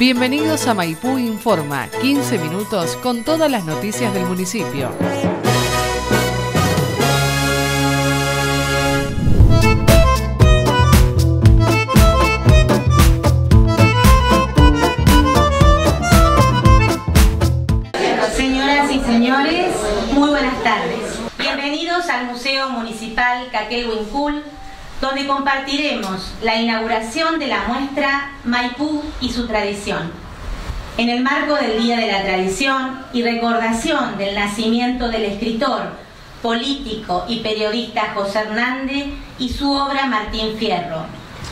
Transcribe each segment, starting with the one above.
Bienvenidos a Maipú Informa, 15 minutos con todas las noticias del municipio. Señoras y señores, muy buenas tardes. Bienvenidos al Museo Municipal Caquel Huincul, donde compartiremos la inauguración de la muestra Maipú y su tradición. En el marco del Día de la Tradición y recordación del nacimiento del escritor, político y periodista José Hernández y su obra Martín Fierro,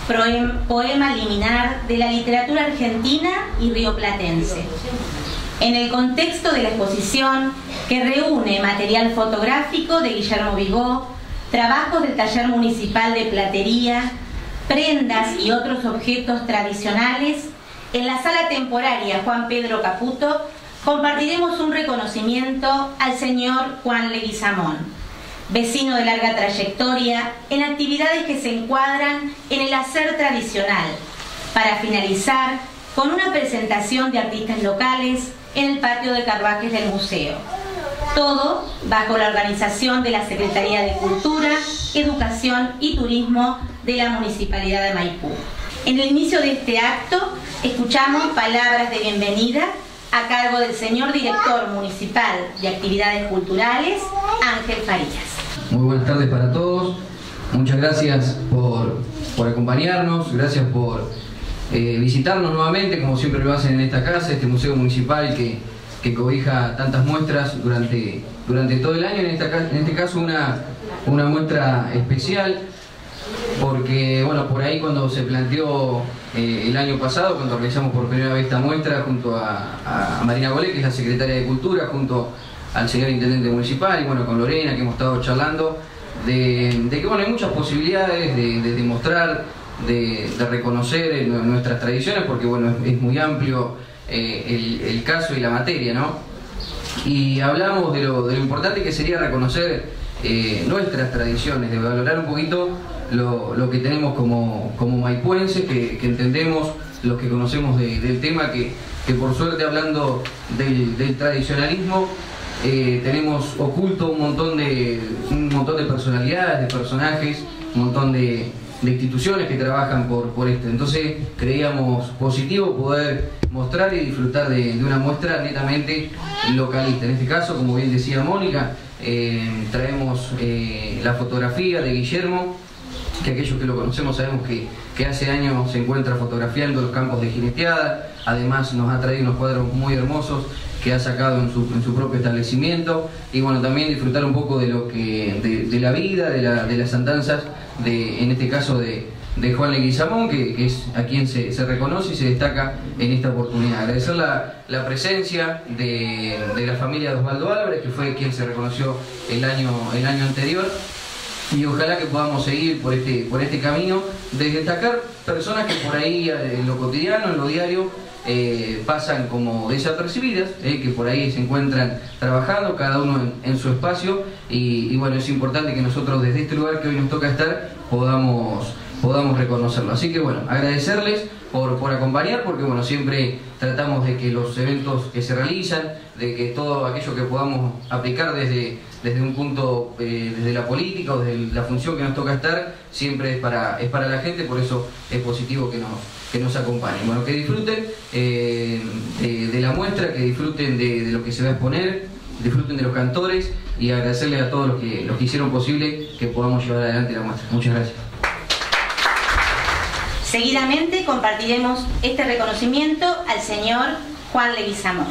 poema liminar de la literatura argentina y rioplatense. En el contexto de la exposición, que reúne material fotográfico de Guillermo Vigó, trabajos del taller municipal de platería, prendas y otros objetos tradicionales, en la sala temporaria Juan Pedro Caputo compartiremos un reconocimiento al señor Juan Leguizamón, vecino de larga trayectoria en actividades que se encuadran en el hacer tradicional, para finalizar con una presentación de artistas locales en el patio de carruajes del museo. Todo bajo la organización de la Secretaría de Cultura, Educación y Turismo de la Municipalidad de Maipú. En el inicio de este acto, escuchamos palabras de bienvenida a cargo del señor Director Municipal de Actividades Culturales, Ángel Farías. Muy buenas tardes para todos. Muchas gracias por acompañarnos, gracias por visitarnos nuevamente, como siempre lo hacen en esta casa, este museo municipal que cobija tantas muestras durante todo el año. En este caso una muestra especial, porque bueno, por ahí cuando se planteó el año pasado, cuando realizamos por primera vez esta muestra junto a Marina Golé, que es la Secretaria de Cultura, junto al señor Intendente Municipal y bueno, con Lorena, que hemos estado charlando, de que bueno, hay muchas posibilidades de demostrar, de reconocer nuestras tradiciones, porque bueno, es muy amplio el caso y la materia, ¿no? Y hablamos de lo importante que sería reconocer nuestras tradiciones, de valorar un poquito lo que tenemos como maipuenses, que entendemos, los que conocemos del tema, que por suerte, hablando del tradicionalismo, tenemos oculto un montón de personalidades, de personajes, un montón de instituciones que trabajan por esto. Entonces creíamos positivo poder mostrar y disfrutar de una muestra netamente localista. En este caso, como bien decía Mónica, traemos la fotografía de Guillermo, que aquellos que lo conocemos sabemos que hace años se encuentra fotografiando los campos de jineteada. Además nos ha traído unos cuadros muy hermosos que ha sacado en su propio establecimiento, y bueno, también disfrutar un poco de la vida, de las andanzas, en este caso de Juan Leguizamón, que es a quien se reconoce y se destaca en esta oportunidad. Agradecer la presencia de la familia de Osvaldo Álvarez, que fue quien se reconoció el año anterior, y ojalá que podamos seguir por este camino de destacar personas que por ahí en lo cotidiano, en lo diario, pasan como desapercibidas, que por ahí se encuentran trabajando, cada uno en su espacio, y bueno, es importante que nosotros desde este lugar que hoy nos toca estar podamos reconocerlo. Así que bueno, agradecerles por acompañar, porque bueno, siempre tratamos de que los eventos que se realizan, de que todo aquello que podamos aplicar desde un punto, desde la política o desde la función que nos toca estar, siempre es para la gente. Por eso es positivo que nos acompañen. Bueno, que disfruten de la muestra, que disfruten de lo que se va a exponer, disfruten de los cantores, y agradecerles a todos los que hicieron posible que podamos llevar adelante la muestra. Muchas gracias. Seguidamente compartiremos este reconocimiento al señor Juan Leguizamón.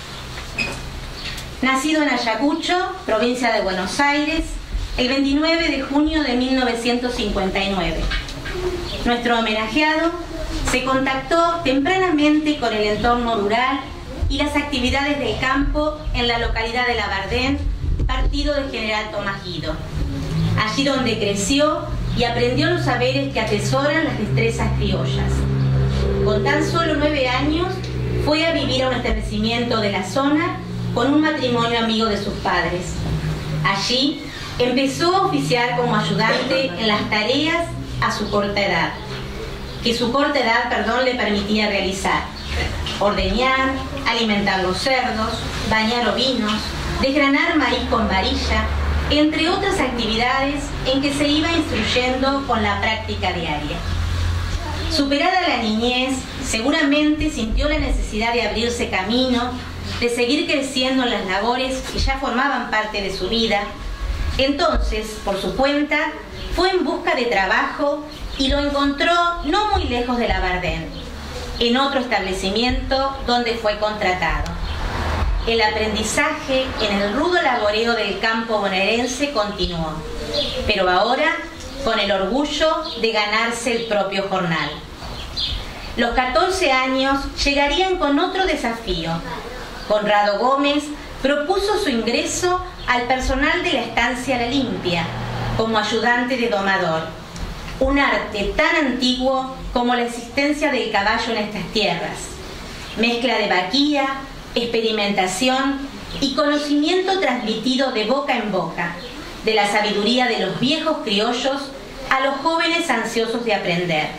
Nacido en Ayacucho, provincia de Buenos Aires, el 29 de junio de 1959. Nuestro homenajeado se contactó tempranamente con el entorno rural y las actividades del campo en la localidad de Labardén, partido de General Tomás Guido. Allí donde creció y aprendió los saberes que atesoran las destrezas criollas. Con tan solo 9 años fue a vivir a un establecimiento de la zona con un matrimonio amigo de sus padres. Allí empezó a oficiar como ayudante en las tareas a su corta edad. que su corta edad, le permitía realizar: ordeñar, alimentar los cerdos, bañar ovinos, desgranar maíz con varilla, entre otras actividades en que se iba instruyendo con la práctica diaria. Superada la niñez, seguramente sintió la necesidad de abrirse camino, de seguir creciendo en las labores que ya formaban parte de su vida. Entonces, por su cuenta, fue en busca de trabajo y lo encontró no muy lejos de la Bardén, en otro establecimiento donde fue contratado. El aprendizaje en el rudo laboreo del campo bonaerense continuó, pero ahora con el orgullo de ganarse el propio jornal. Los 14 años llegarían con otro desafío. Conrado Gómez propuso su ingreso al personal de la estancia La Limpia como ayudante de domador, un arte tan antiguo como la existencia del caballo en estas tierras, mezcla de vaquía, experimentación y conocimiento transmitido de boca en boca, de la sabiduría de los viejos criollos a los jóvenes ansiosos de aprender.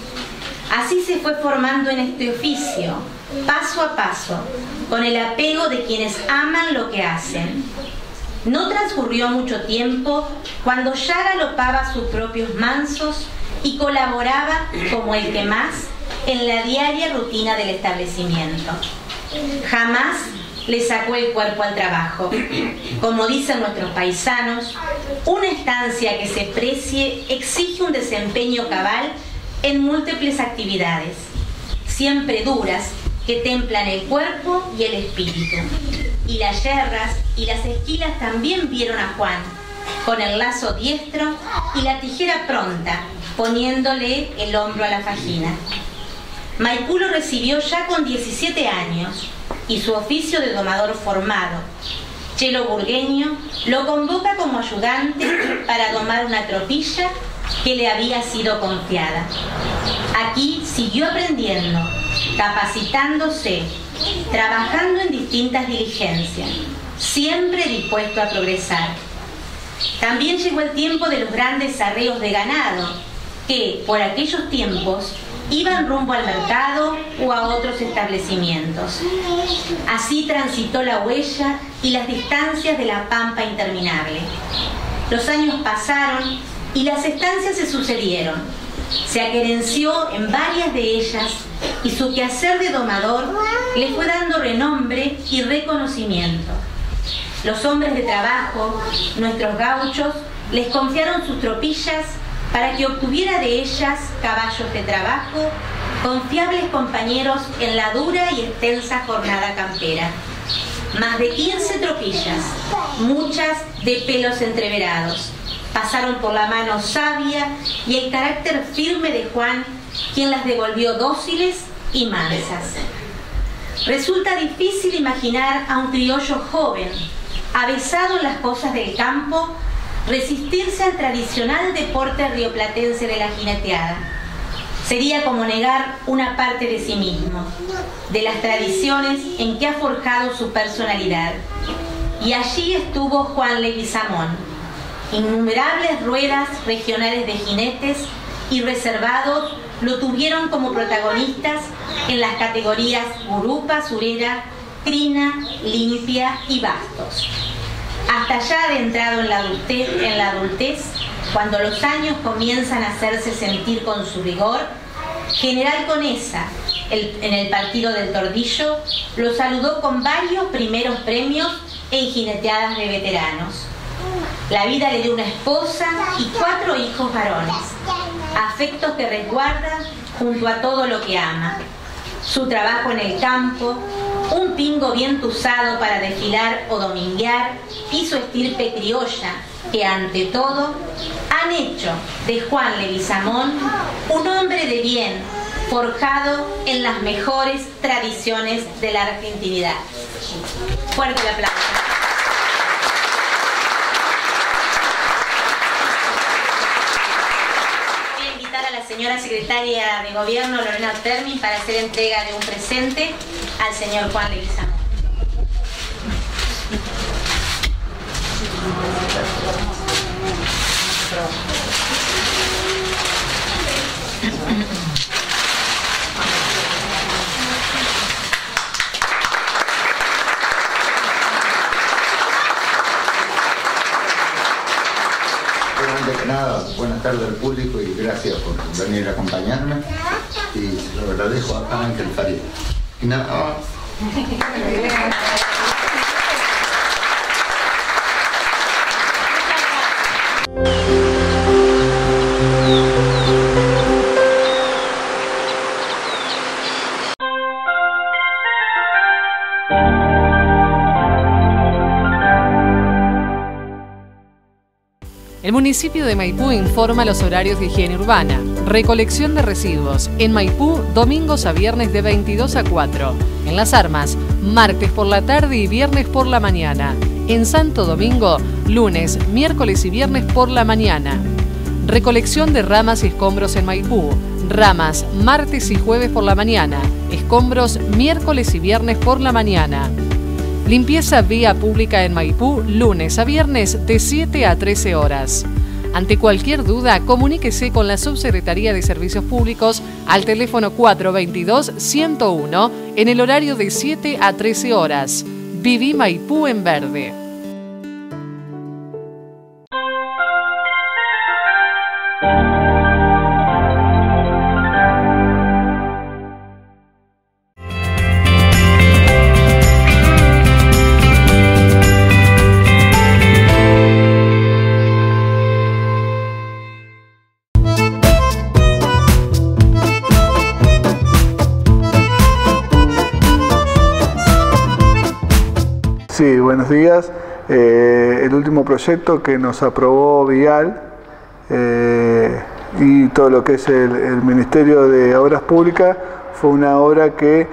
Así se fue formando en este oficio, paso a paso, con el apego de quienes aman lo que hacen. No transcurrió mucho tiempo cuando ya galopaba sus propios mansos y colaboraba como el que más en la diaria rutina del establecimiento. Jamás le sacó el cuerpo al trabajo. Como dicen nuestros paisanos, una estancia que se precie exige un desempeño cabal en múltiples actividades, siempre duras, que templan el cuerpo y el espíritu. Y las yerras y las esquilas también vieron a Juan, con el lazo diestro y la tijera pronta, poniéndole el hombro a la fajina. Maipú lo recibió ya con 17 años y su oficio de domador formado. Chelo Burgueño lo convoca como ayudante para domar una tropilla que le había sido confiada. Aquí siguió aprendiendo, capacitándose, trabajando en distintas diligencias, siempre dispuesto a progresar. También llegó el tiempo de los grandes arreos de ganado, que por aquellos tiempos iban rumbo al mercado o a otros establecimientos. Así transitó la huella y las distancias de la pampa interminable. Los años pasaron y las estancias se sucedieron. Se aquerenció en varias de ellas y su quehacer de domador le fue dando renombre y reconocimiento. Los hombres de trabajo, nuestros gauchos, les confiaron sus tropillas para que obtuviera de ellas caballos de trabajo, confiables compañeros en la dura y extensa jornada campera. Más de 15 tropillas, muchas de pelos entreverados, pasaron por la mano sabia y el carácter firme de Juan, quien las devolvió dóciles y mansas. Resulta difícil imaginar a un criollo joven, avesado en las cosas del campo, resistirse al tradicional deporte rioplatense de la jineteada. Sería como negar una parte de sí mismo, de las tradiciones en que ha forjado su personalidad. Y allí estuvo Juan Leguizamón. Innumerables ruedas regionales de jinetes y reservados lo tuvieron como protagonistas en las categorías Gurupa, Surera, Crina, Limpia y Bastos. Hasta ya adentrado en la adultez, cuando los años comienzan a hacerse sentir con su rigor, General Conesa, en el partido del Tordillo, lo saludó con varios primeros premios en jineteadas de veteranos. La vida le dio una esposa y 4 hijos varones, afectos que resguarda junto a todo lo que ama. Su trabajo en el campo, un pingo bien tuzado para desfilar o dominguear, y su estirpe criolla, que ante todo han hecho de Juan Leguizamón un hombre de bien, forjado en las mejores tradiciones de la argentinidad. Fuerte el aplauso. A la señora secretaria de Gobierno, Lorena Termin, para hacer entrega de un presente al señor Juan Leguizamón. tardes al público y gracias por venir a acompañarme. Y se lo agradezco acá ante el Farid. Y nada más. El municipio de Maipú informa los horarios de higiene urbana. Recolección de residuos. En Maipú, domingos a viernes de 22 a 4. En Las Armas, martes por la tarde y viernes por la mañana. En Santo Domingo, lunes, miércoles y viernes por la mañana. Recolección de ramas y escombros en Maipú. Ramas, martes y jueves por la mañana. Escombros, miércoles y viernes por la mañana. Limpieza vía pública en Maipú, lunes a viernes de 7 a 13 horas. Ante cualquier duda, comuníquese con la Subsecretaría de Servicios Públicos al teléfono 422-101 en el horario de 7 a 13 horas. Viví Maipú en verde. Sí, buenos días. El último proyecto que nos aprobó Vial y todo lo que es el Ministerio de Obras Públicas fue una obra que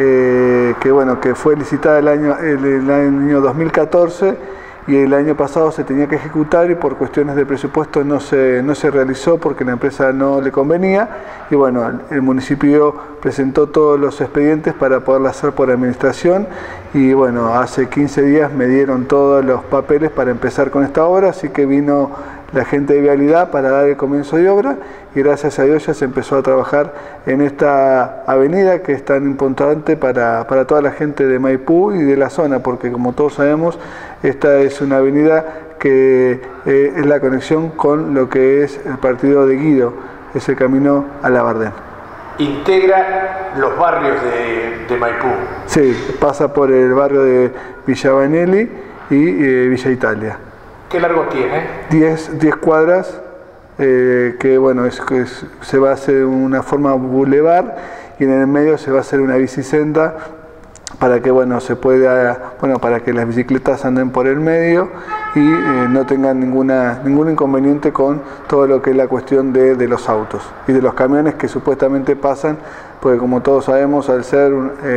fue licitada el año 2014 y el año pasado se tenía que ejecutar y por cuestiones de presupuesto no se realizó porque la empresa no le convenía y bueno, el municipio presentó todos los expedientes para poderla hacer por administración y bueno, hace 15 días me dieron todos los papeles para empezar con esta obra, así que vino la gente de Vialidad para dar el comienzo de obra y gracias a Dios ya se empezó a trabajar en esta avenida que es tan importante para toda la gente de Maipú y de la zona, porque como todos sabemos, esta es una avenida que es la conexión con lo que es el partido de Guido, es el camino a Labardén. ¿Integra los barrios de Maipú? Sí, pasa por el barrio de Villa Vanelli y Villa Italia. ¿Qué largo tiene? 10 cuadras, que bueno, se va a hacer una forma bulevar y en el medio se va a hacer una bicisenda para que bueno, para que las bicicletas anden por el medio y no tengan ningún inconveniente con todo lo que es la cuestión de los autos y de los camiones que supuestamente pasan, porque como todos sabemos, al ser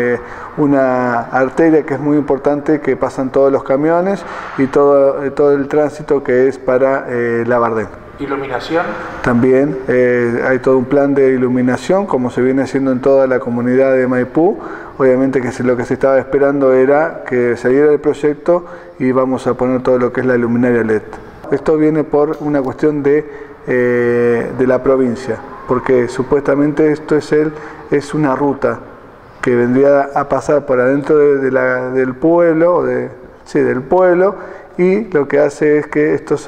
una arteria que es muy importante, que pasan todos los camiones y todo el tránsito que es para Labardén. ¿Iluminación? También hay todo un plan de iluminación, como se viene haciendo en toda la comunidad de Maipú. Obviamente que lo que se estaba esperando era que saliera el proyecto y vamos a poner todo lo que es la luminaria LED. Esto viene por una cuestión de la provincia, porque supuestamente esto es una ruta que vendría a pasar por adentro del pueblo, del pueblo, y lo que hace es que esto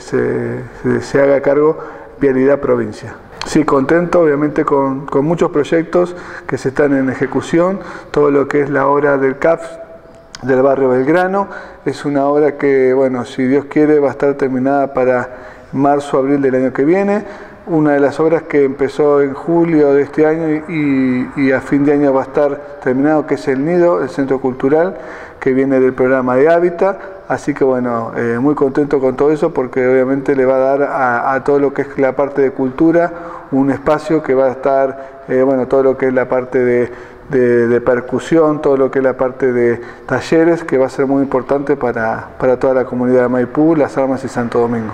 se haga cargo Vialidad Provincia. Sí, contento obviamente con muchos proyectos que se están en ejecución, todo lo que es la obra del CAPS del barrio Belgrano, es una obra que, bueno, si Dios quiere va a estar terminada para marzo, abril del año que viene, una de las obras que empezó en julio de este año y a fin de año va a estar terminado, que es el Nido, el centro cultural, que viene del programa de Hábitat, así que bueno, muy contento con todo eso porque obviamente le va a dar a todo lo que es la parte de cultura un espacio que va a estar, todo lo que es la parte de percusión, todo lo que es la parte de talleres, que va a ser muy importante para toda la comunidad de Maipú, Las Armas y Santo Domingo.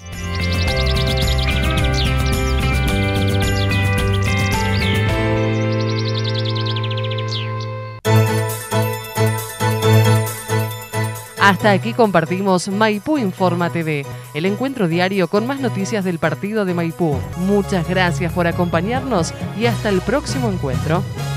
Hasta aquí compartimos Maipú Informa TV, el encuentro diario con más noticias del partido de Maipú. Muchas gracias por acompañarnos y hasta el próximo encuentro.